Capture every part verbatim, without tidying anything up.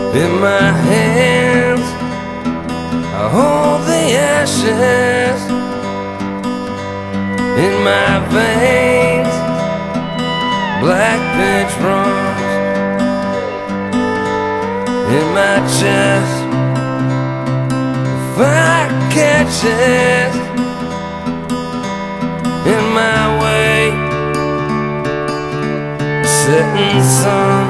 In my hands I hold the ashes. In my veins black pitch runs. In my chest fire catches. In my way setting sun.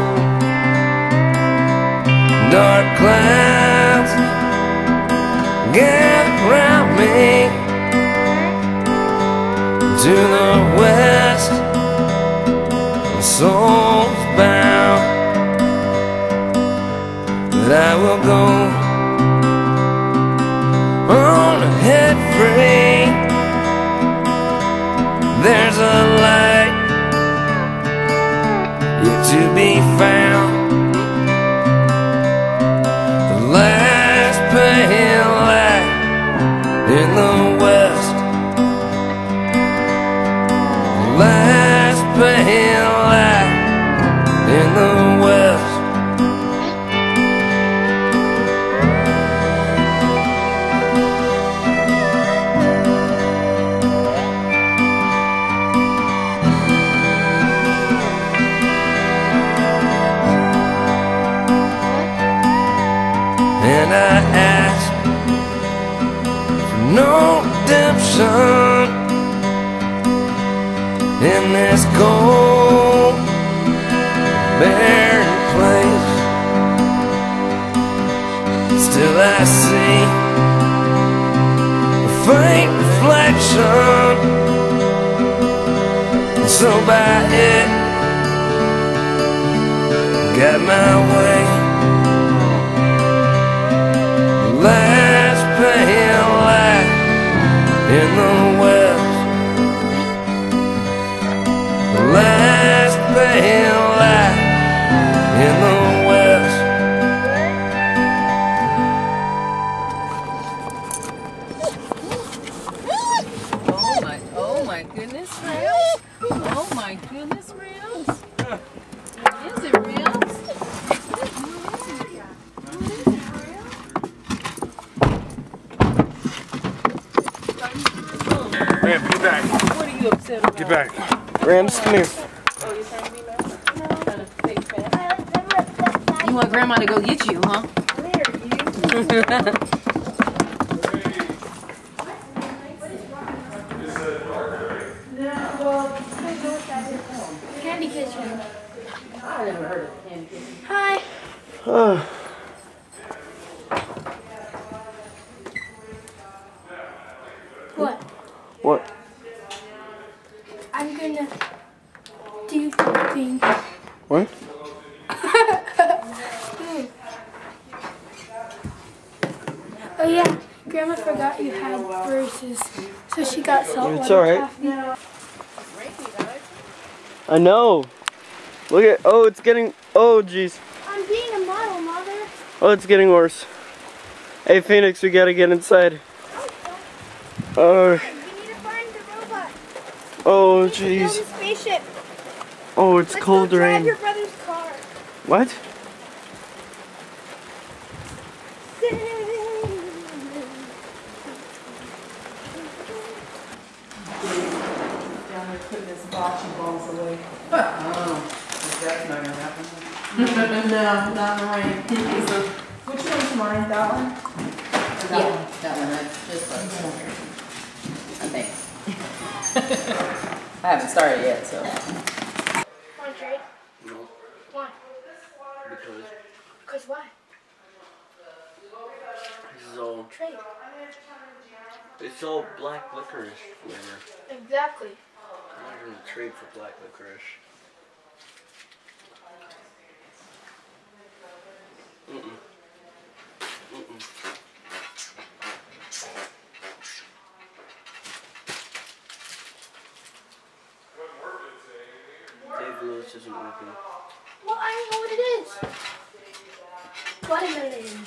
Dark clouds gather round me. To the west my soul's bound. That I will go on ahead free. There's a light yet to be found. The last pale light in the west. The last pale light in the west. And I ask for no redemption in this cold, barren place. Still I see a faint reflection, and so by it got my way. Last pale light in the west. The last pale light in the west. Oh my, oh my goodness, Rails. Oh my goodness, Rails. Is it Rails? Ram, get back. What are you upset about? Get back. Rams, come here. Oh, you're trying to be mad? No. Trying to fake fat? You want Grandma to go get you, huh? There, you. Candy Kitchen. I never heard of Candy Kitchen. Hi. Uh. What? What? I'm gonna do something. What? Oh yeah, Grandma forgot you had braces, so she got salt It's water alright. coffee. I know. Look at. Oh, it's getting. Oh, jeez. I'm being a model, Mother. Oh, it's getting worse. Hey, Phoenix, we gotta get inside. Oh. We need to find the robot. Oh, We need to build jeez. a spaceship. Oh, it's Let's cold go drive rain. your brother's car. What? Down there putting his bocce balls away. Oh, that's not gonna happen. No, not in the rain. Which one's mine? That one? Yeah, that one. I just let it I think. I haven't started yet, so. Want to trade? No. Why? Because Because why? this is all. Trade. It's all black licorice flavor. Exactly. I'm not gonna trade for black licorice. Mm-mm. Mm-mm. Dave Lewis isn't working. Well, I don't know what it is. Watermelon.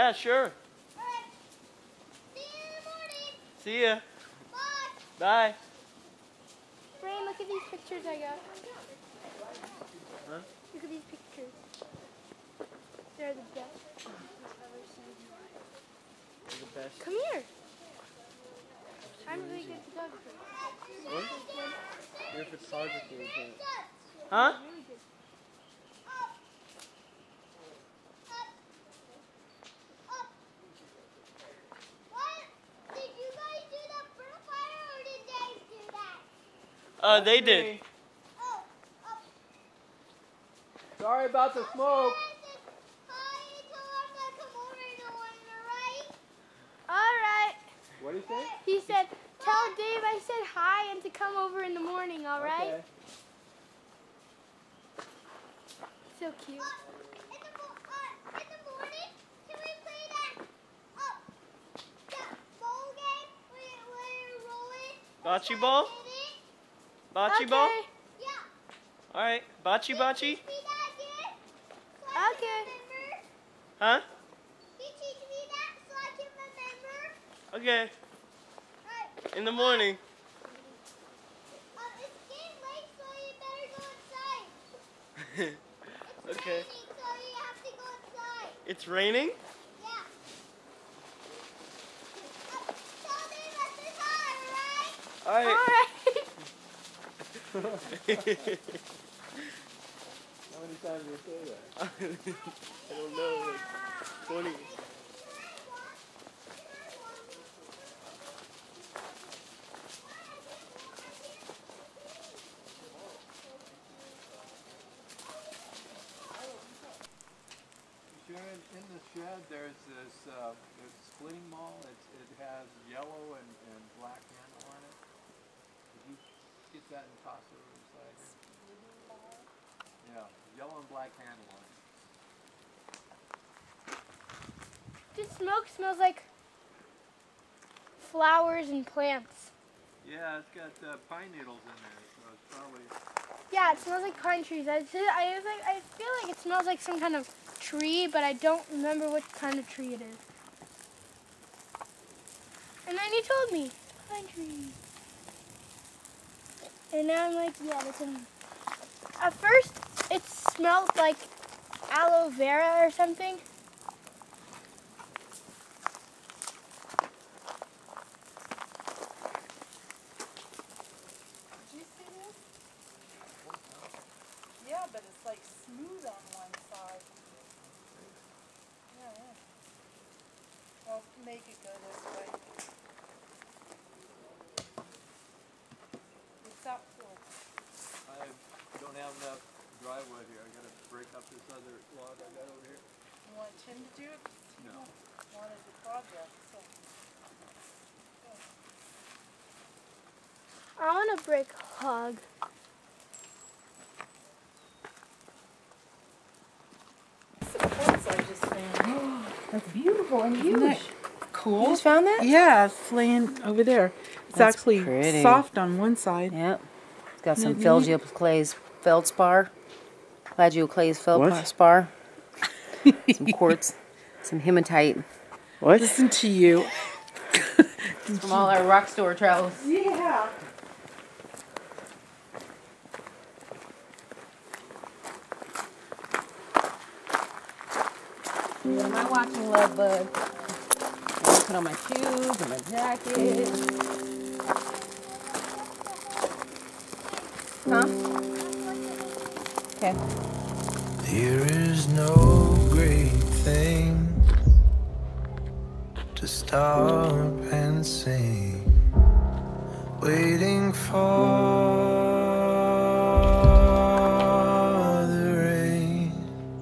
Yeah, sure. Alright. See you in the morning. See ya. Bye. Bye. Rain, look at these pictures I got. Huh? Look at these pictures. They're the best I've ever seen. The best. Come here. I'm really good photographer. What? Your photography is good. Huh? I'm really good. Up. Up. Up. What? Did you guys do the burnt fire or did Dave do that? Uh, they did. Oh. Up. Sorry about the smoke. Alright. What did he say? He said, tell Dave I said hi and to come over in the morning, alright? Okay. So cute. In the, mo uh, in the morning, can we play that, uh, that ball game where, where you're rolling? Bocce ball? Bocce Okay. ball? Yeah. Alright. Bocce bocce? Teach me that again, so I Okay. can remember. Huh? Can you teach me that so I can remember? Okay. Alright. In the morning. Uh, it's getting late, so you better go inside. It's Okay. raining, so you have to go inside. It's raining? Yeah. Uh, tell Dave I said hi, alright? Alright. Alright. How many times did you say that? I don't know. Like twenty. Sharon, in the shed, there's this uh, there's a splitting maul. It's, it has yellow and, and black handle on it. Did you get that and toss it over the side here? Yeah, yellow and black handle on it. This smoke smells like flowers and plants. Yeah, it's got uh, pine needles in there, so it's probably. Yeah, it smells like pine trees. I, I, was like, I feel like it smells like some kind of tree, but I don't remember what kind of tree it is. And then he told me, pine tree. And now I'm like, yeah, that's an... At first, it smelled like aloe vera or something. Did you see this? Yeah, but it's like smooth on one side. Yeah, yeah. I'll make it go this way. What's that for? I don't have enough driveway here. I gotta break up this other log I got over here. You want Tim to do it? 'Cause he No. wanted the project, so. I want to break a log. Supports I just found. That's beautiful and Isn't that huge. cool? You just found that? Yeah, it's laying over there. It's That's actually pretty. soft on one side. Yep. It's got some Isn't it neat? Feldspar, feldspar, Plagioclase feldspar, some quartz, some hematite. What? Listen to you. From all our rock store travels. Yeah. What am I watching, love bug? I'm gonna put on my shoes and my jacket. Huh? Okay. There is no great thing to stop and sing, waiting for the rain,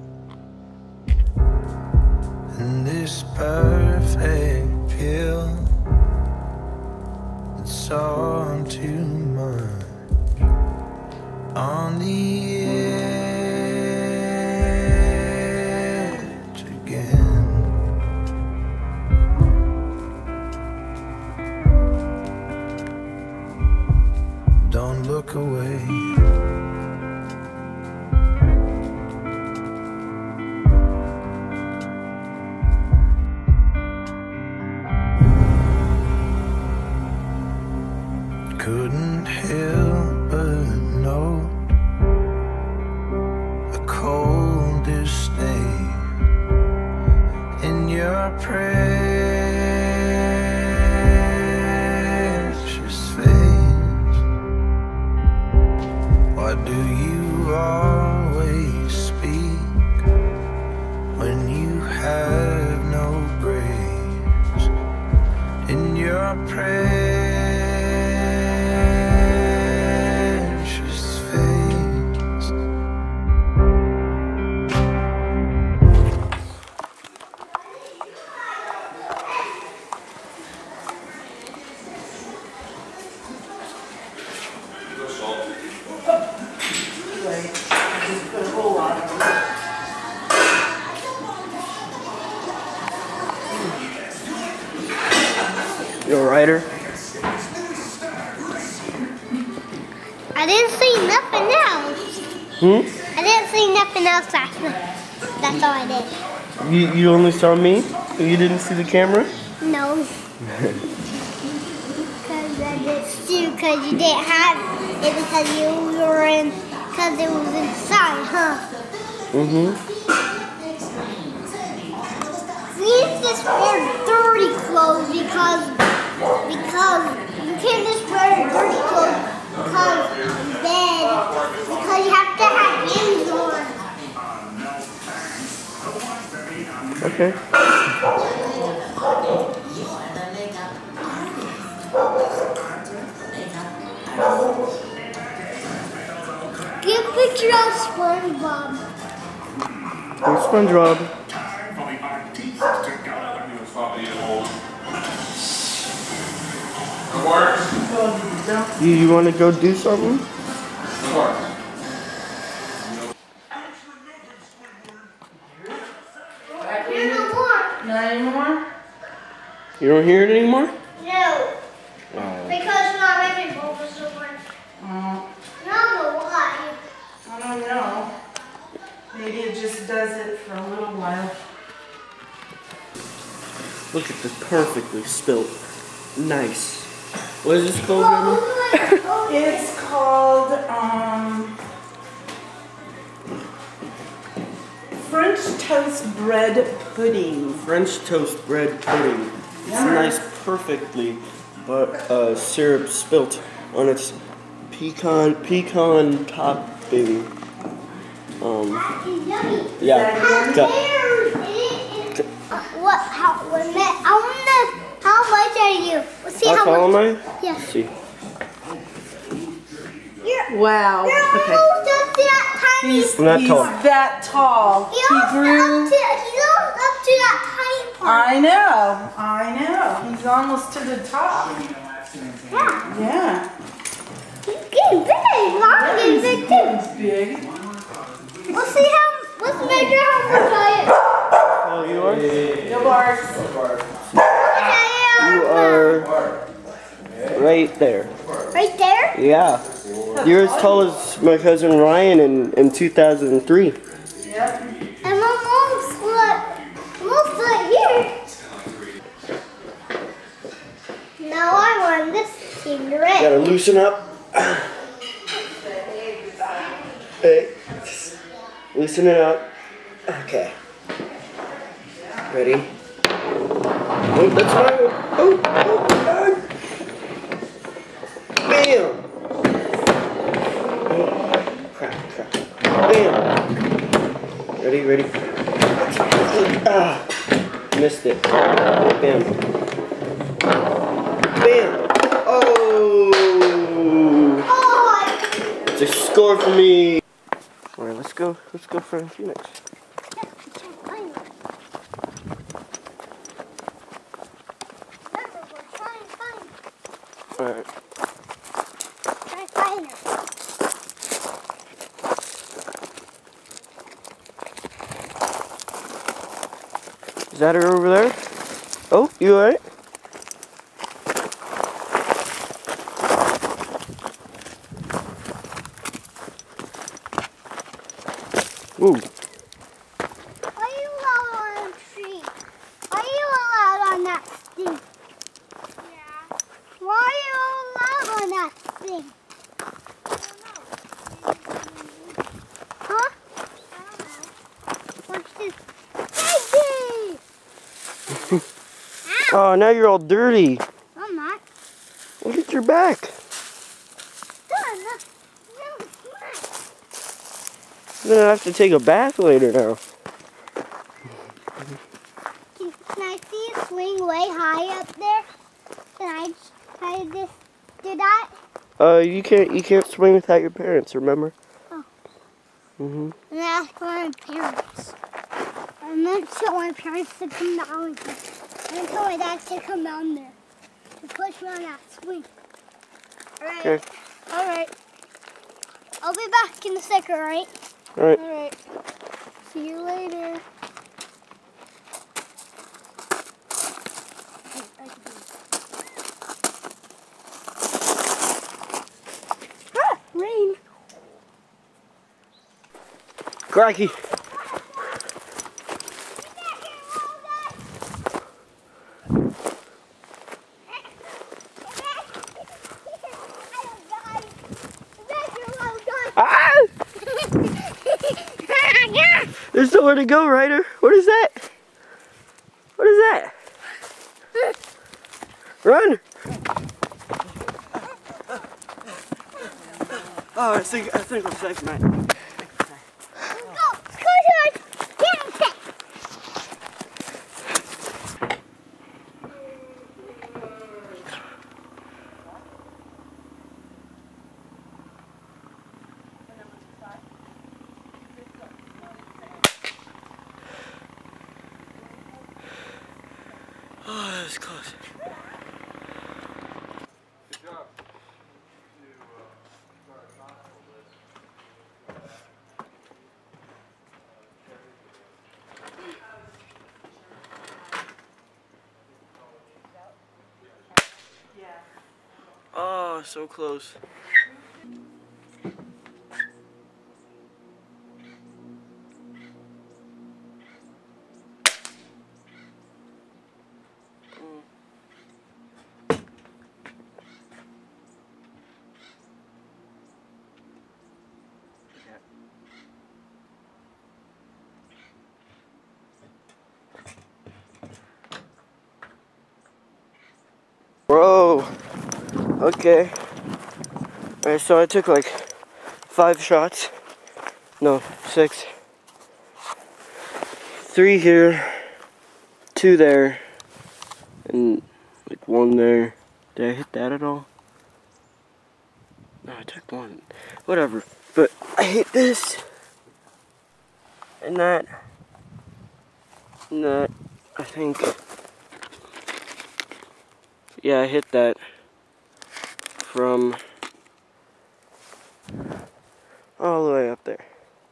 and this perfect pill that's all too much on the edge again. Don't look away. couldn't help but know a cold disdain in your precious face. Why do you always speak when you have no grace in your precious face? Right. Just put a whole lot of them. You a writer? I didn't see nothing else. Hmm? I didn't see nothing else last night. That's all I did. You, you only saw me? You didn't see the camera? No. Because I didn't see because you didn't have it because you were in, because it was inside, huh? Mm-hmm. We need to just wear dirty clothes because, because you can't just wear dirty clothes because then, because you have to have games on. Okay. Get a picture of SpongeBob. Here's SpongeBob. You, you want to go do something? Hear no more. Not anymore? You don't hear it anymore? No. Oh. Because it's not making bubbles so much. Uh, I don't know why. I don't know. Maybe it just does it for a little while. Look at this perfectly spilt. Nice. What is this called, Grandma? It's called um, French toast bread pudding. French toast bread pudding. It's nice, perfectly, but uh, syrup spilt on its pecan pecan topping. Um, yeah. Got- What? How? What? I wanna. How much are you? Let's see How how tall am much. I? Yeah. Let's see. You're, Wow. you're Okay. almost up to that tiny. He's, I'm not he's tall. that tall. He He almost grew. up to. He's almost up to that tiny part. I know. I know. He's almost to the top. Yeah. Yeah. He's getting big. Mom's getting big too. He's big. Let's see how. Let's measure how much I am. Oh, you are? No bars. You are right there. Right there? Yeah. You're as tall as my cousin Ryan in, in two thousand three. Yep. And my mom's foot. Mom's foot here. Now I want this cigarette. Gotta loosen up. Hey. Loosen it up. Okay. Ready? Oh, that's my one. Oh, oh, God. Bam! Oh, crap, crap. Bam! Ready, ready? Ah! Missed it. Bam. Bam! Oh! Oh, It's a score for me. All right, let's go. Let's go for Phoenix. I can't find it. Remember, we're trying to find it. All right. Try to find her. Is that her over there? Oh, you all right? Ooh. Why are you allowed on a tree? Why are you allowed on that thing? Yeah. Why are you allowed on that thing? Huh? What's this? Baby! Oh, now you're all dirty. I'm not. Look at your back. Done. No, it's You're gonna have to take a bath later now. Can, can I see it swing way high up there? Can I try to just do that? Uh, you can't you can't swing without your parents. Remember? Oh. Mhm. And ask for my parents. I meant to tell my parents to come down with me. I didn't tell my dad to come down there to push me on that swing. Alright. Okay. Alright. I'll be back in a second, alright? All right. Alright. See you later. Ah! Rain. Crikey. Ah! There's nowhere to go, Ryder. What is that? What is that? Run! Oh, I think I think I'm safe, man. Go! Scooters! Get in there! Oh, that was close. Oh, so close. Bro, okay. Alright, so I took like five shots. No, six. Three here, two there, and like one there. Did I hit that at all? No, I took one. Whatever. But I hit this, and that, and that, I think. Yeah, I hit that from all the way up there.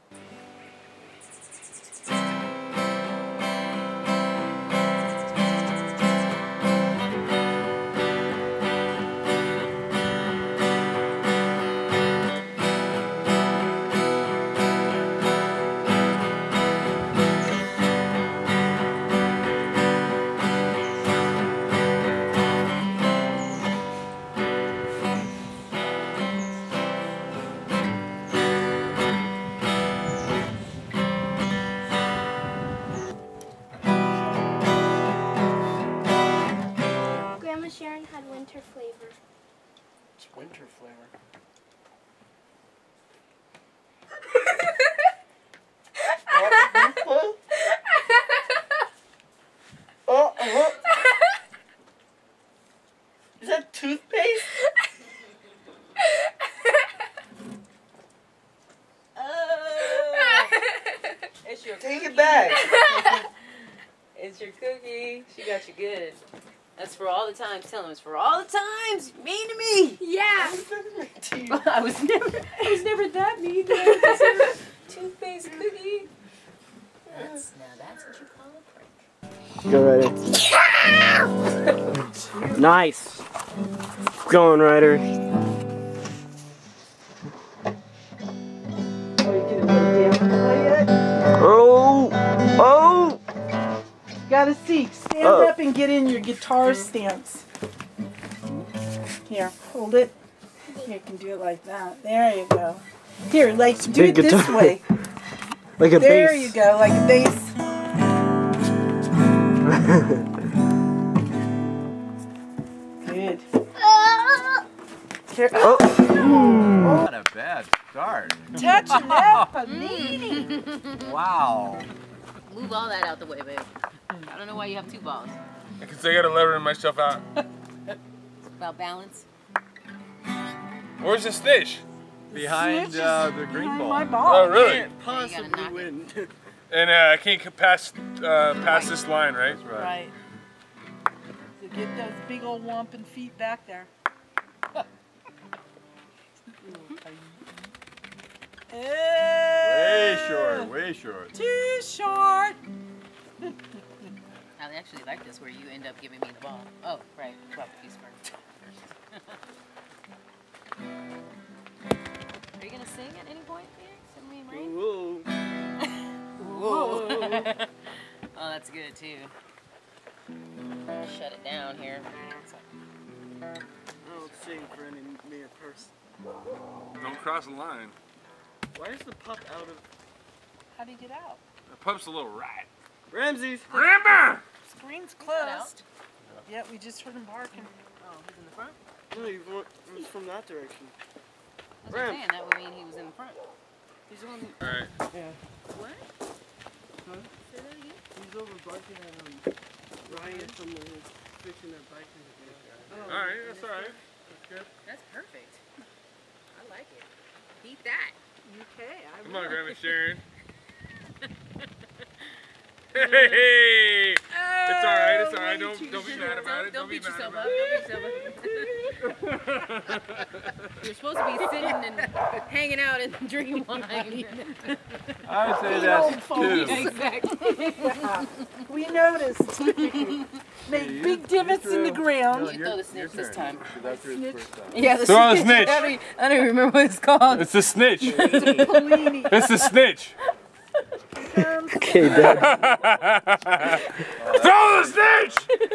Grandma Sharon had winter flavor. It's winter flavor. Oh, uh-huh. Is that toothpaste? Oh, it's your Take cookie. it back. It's your cookie. She got you good. That's for all the times. Tell him it's for all the times. Mean to me. Yeah. I was never. I was never that mean. That's a toothpaste cookie. That's now. That's what you call a prank. Go, Ryder. Nice. Going, Ryder. Oh, oh. Gotta see. Stand Oh. up and get in your guitar stance. Here, hold it. You can do it like that. There you go. Here, like do big it this guitar. way. Like a There bass. you go, like a bass. Good. Here, oh. Not a bad start. Touching that panini. Wow. Move all that out the way, babe. I don't know why you have two balls. Because I gotta lever myself out. It's about balance. Where's the snitch? Behind uh, the green Behind ball. my ball. Oh, really? Yeah, you gotta Possibly knock it. win. And uh, I can't c- pass uh, pass this line, right? That's right. Right. So get those big old whomping feet back there. Way short, way short. Too short. I actually like this where you end up giving me the ball. Oh, right. Drop the piece first. Are you gonna sing at any point here? Send me rain? Whoa. Whoa. Oh, that's good too. Shut it down here. I don't sing for any mere person. Don't cross the line. Why is the pup out of How do you get out? The pup's a little rat. Ramses? Grandma! Screen's out? closed. Yeah, we just heard him barking. Oh, he's in the front? No, he wa- it was from that direction. That's what I'm Ram. saying. That would mean he was in the front. He's on. Alright. Yeah. What? Huh? Say that again? He's over barking at um, Ryan and someone who's fixing their bike. Oh, Alright, that's alright. That's good. That's perfect. I like it. Eat that. Okay, I Come on, will. Grandma Sharon. Hey! It's alright, it's alright. Don't, don't be mad about it. Don't be beat mad yourself about up. Don't beat yourself up. You're supposed to be sitting and hanging out and drinking wine. I would say that's two. Exactly. We noticed. Made big divots in the ground. You throw the snitch this time. That's his first time. Yeah, the Throw the snitch. snitch. I don't, even- I don't even remember what it's called. It's the snitch. Polini. It's the snitch. Okay, Dad. Throw the snitch!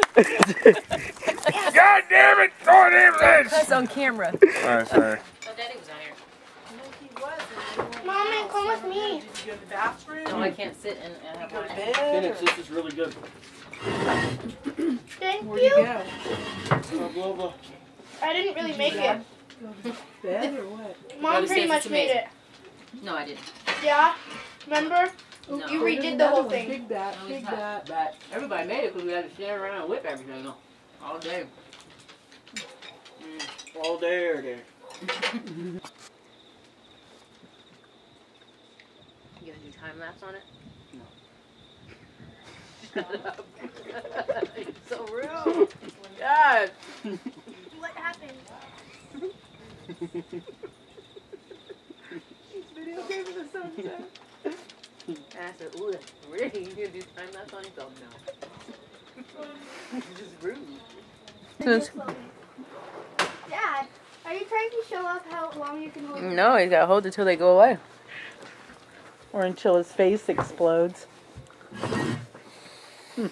God damn it! Throw the damn snitch! That's on camera. Alright, sorry. Oh, Daddy was out here. No, he wasn't. Mommy, come with me. Did you go to the bathroom? No, I can't sit and, and have Go to wine. bed? Phoenix, this is really good. Thank Where'd you you. go? Blah, blah, blah. I didn't really make it. Go to bed or what? Mom Gotta pretty say, much it's made it. No, I didn't. Yeah? Remember? No. You Oh, redid there's the whole another one. thing. Big bat, No, big it's not. bat. But everybody made it because we had to stand around and whip everything all day. All day or day. You gonna do time lapse on it? No. You're so rude. God. What happened? Videotaping the sunset. And I said, ooh, that's really? You gonna do time lapse on yourself? No. You're just rude. Dad, are you trying to show off how long you can hold it? No, you gotta hold it till they go away. Or until his face explodes. Hmm.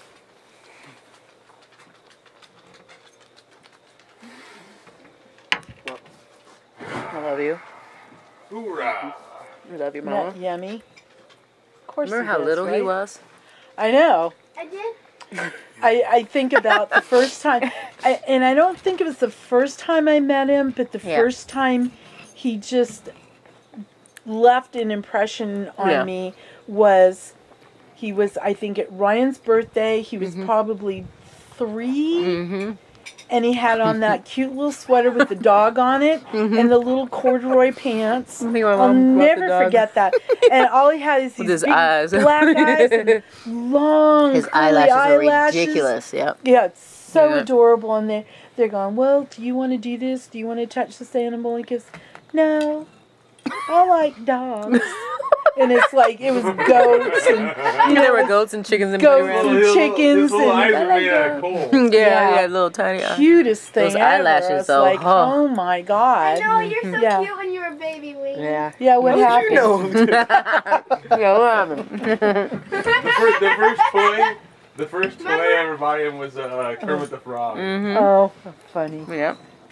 I love you. Hoorah! I love your Isn't mama. that yummy? Of course Remember he how does, little he right? was? I know. I did. I, I think about the first time, I, and I don't think it was the first time I met him, but the Yeah. first time he just left an impression on Yeah. me was, he was, I think, at Ryan's birthday. He was probably three, Mm-hmm. and he had on that cute little sweater with the dog on it, and the little corduroy pants. I think my I'll mom brought the never dog. forget that. And all he had is these With his big eyes. black eyes and long His curly eyelashes are eyelashes. ridiculous. Yep. Yeah, it's so Yeah. adorable. And they they're going, well, do you want to do this? Do you want to touch this animal? And he goes, no, I like dogs. And it's like, it was goats and you There were know, goats and chickens and goats around. and His little- chickens his little and- eyes are made out of coal. Yeah, Yeah. yeah, little tiny eyes. cutest thing Those ever. eyelashes, I was though, like, huh. oh my I god. know, you're so Yeah. cute when you were a baby, Wayne. Yeah. Yeah, what happened? Yeah, what happened? The first, the first toy, the first toy I ever bought him was uh, Kermit the Frog. Mm-hmm. Oh, funny. Yep.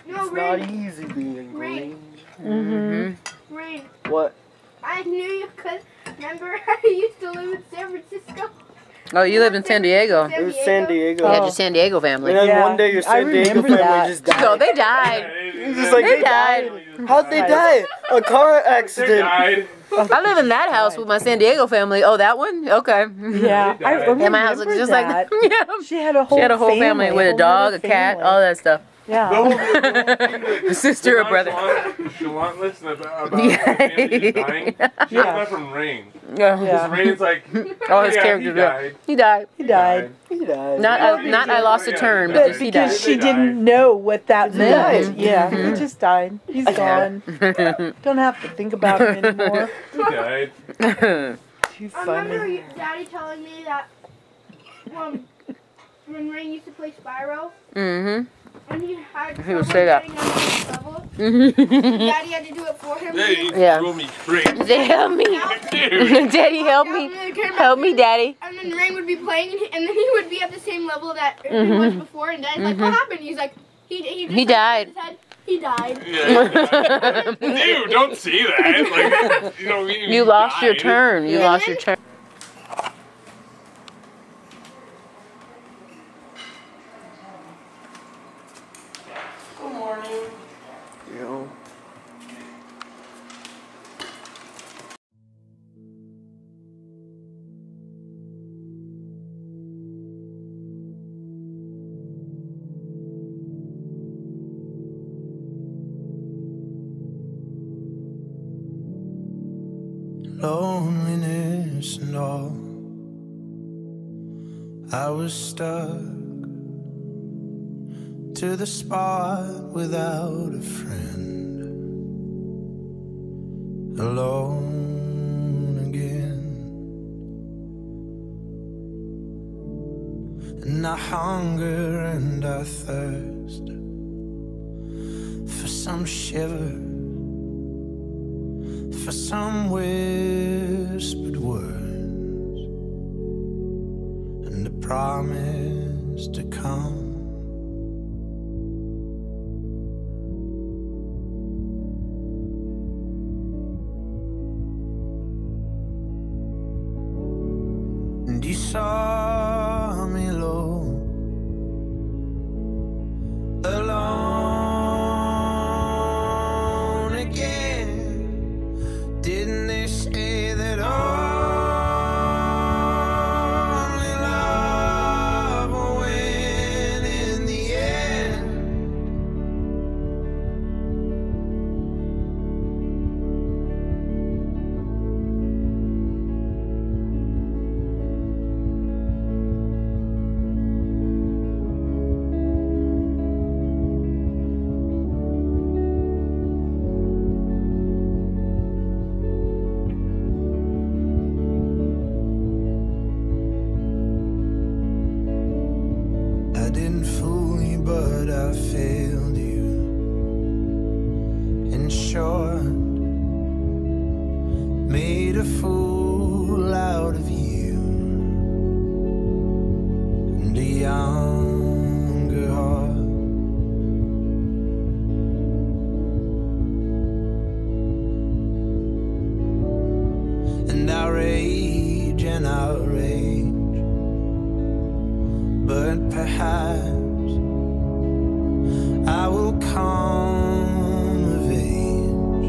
No, It's Rain. not easy being Rain. green. Mm-hmm. Rain. What? I knew you could. Remember, I used to live in San Francisco. Oh, you lived in San Diego. It was San Diego. You had Oh. your San Diego family. And then Yeah, one day your I San Diego remember family that. just died. No, they died. It's just like They they died. died. How'd they die? A car They accident. died. I live in that house with my San Diego family. Oh, that one? Okay. Yeah, I remember And my house looks just like that. yeah. She had a whole She had a whole family, family with a whole dog, a other cat, family. all that stuff. Yeah. A sister, a brother. Relentless about, about Yeah. the family dying. She got Yeah. that from Rain. Yeah. Yeah. Rain's like, All his yeah, characters. he died. He died. He died. He died. Not I, not I lost a turn, but But just he because died. she They didn't died. know what that He meant. died. Yeah, Mhm. he just died. He's gone. Don't have to think about him anymore. He died. Too I remember funny. you- Daddy telling me that um, when Rain used to play Spyro, Mm-hmm. and he had He would someone say that. getting on his level, Mm-hmm. Daddy had to do it for him. They Yeah. drove me crazy. They help me. Dude. Daddy, help me. Help me, Daddy. And then Rain would be playing, and, he, and then he would be at the same level that he Mhm. was before. And Daddy's like, "What happened?" He's like, "He he, just, He like, died. his head. He died." Yeah. Dude, don't see that. Like, you know, you, You lost your died. turn. You lost your turn. Good morning. You know. Loneliness and all, I was stuck to the spot without a friend, alone again. And I hunger and I thirst for some shiver, for some whispered words, and a promise to come. And you saw me low, alone again. Didn't they say that only love will win in the end? I didn't fool you, but I failed you. In short, made a fool out of you and a younger heart. And I rage and outrage, but perhaps I will come of age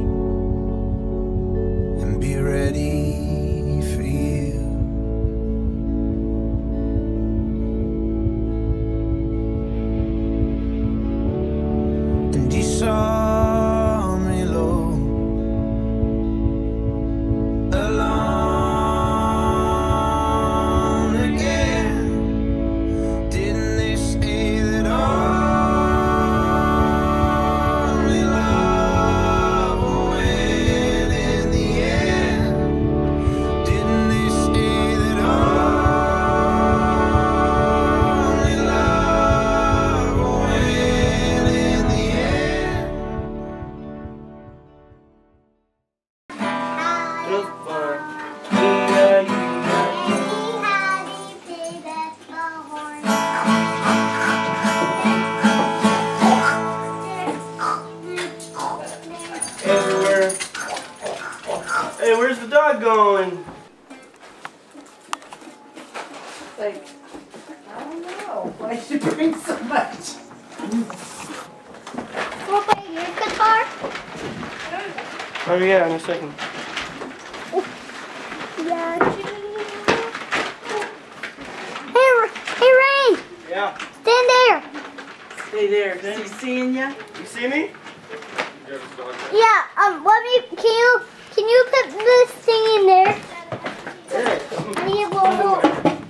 and be ready for you. And you saw me low, alone again. Didn't they say that only love will win in the end? Didn't they say that only love will win in the end? going? Like, I don't know. Why should you bring so much? We'll play your guitar. Oh yeah, in a second. Yeah. Hey, hey Ray! Yeah. Stand there. Stay there. Is he seeing ya? You see me? Yeah. Um. Let me. Can you? Can you put this thing in there? I need a little more.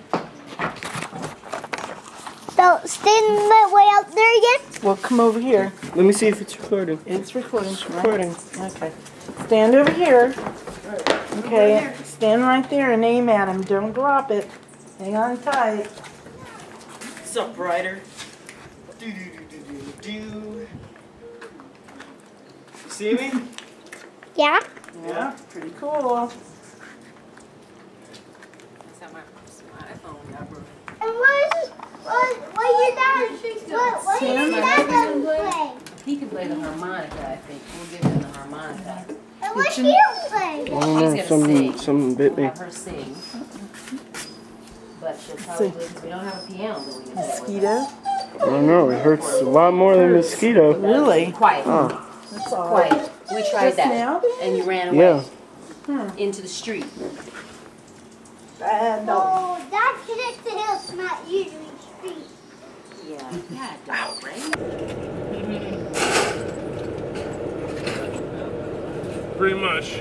So stand that way out there again. Well, come over here. Let me see if it's recording. It's recording. It's recording. Right? Okay. Stand over here. Okay. Stand right there and aim at him. Don't drop it. Hang on tight. What's up, Ryder? Do do do do do do. You see me? Yeah. Yeah. Pretty cool. And what is what? What your dad? What? What your dad doesn't play? He can play the harmonica, I think. We'll give him the harmonica. And what she don't play? I don't know. gonna Something, sing. something bit We'll me. have her sing. But she'll probably, because we don't have a piano that we can play with. Mosquito? I don't know. It hurts a lot more than mosquito. Really? Quiet. Oh. That's all. Quiet. We tried Just that. now? And you ran away. Yeah. Into the street. Bad dog. Oh, that's next to hills, not usually street. Yeah. Yeah, dog, right? Pretty much.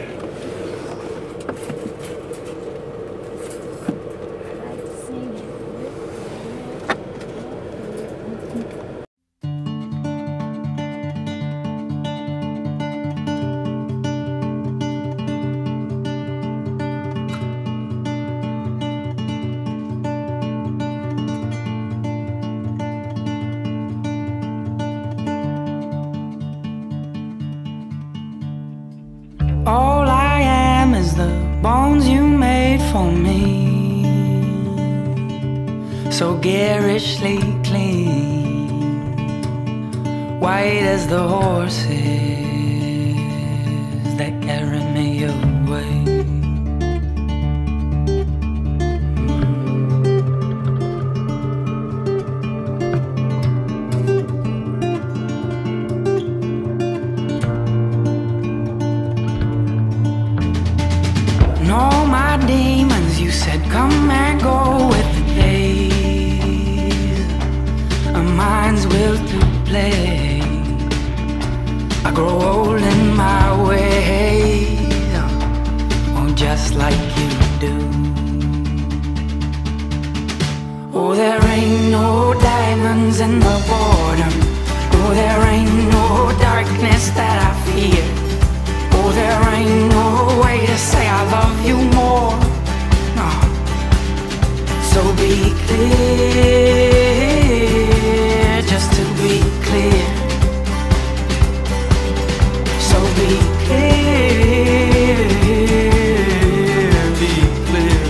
All I am is the bones you made for me, so garishly clean, white as the horses that carry me away. Demons, you said, come and go with the days. Our minds will to play. I grow old in my ways, oh, just like you do. Oh, there ain't no diamonds in the boredom. Oh, there ain't no darkness that I fear. Oh, there ain't no way to say I love you more. No. So be clear, just to be clear. So be clear, be clear.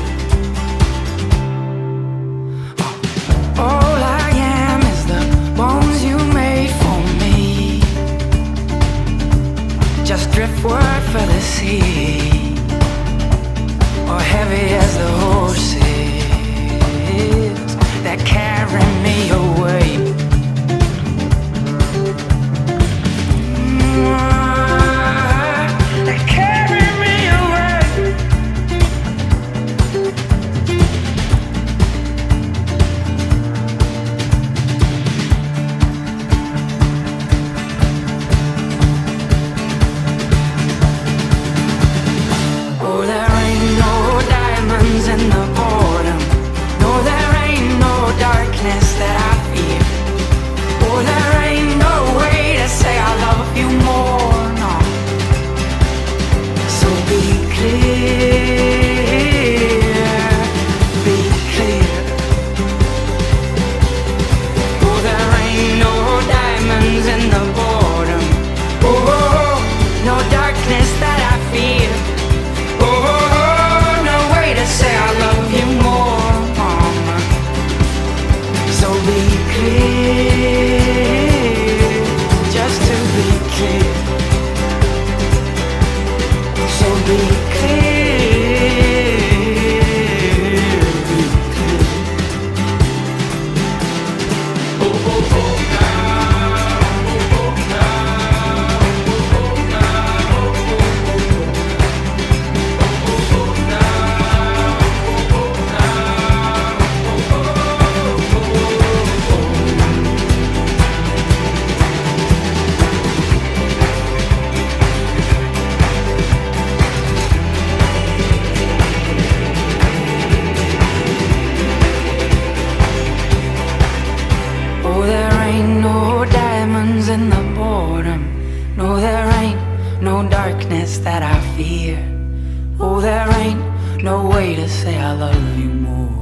All I am is the bones you made for me, just driftwood for the sea, or heavy as the horses that carry me away. That carry me away. Oh, there ain't no diamonds in the boredom. No, there ain't no darkness that I fear. boredom. No, there ain't no darkness that I fear. Oh, there ain't no way to say I love you more.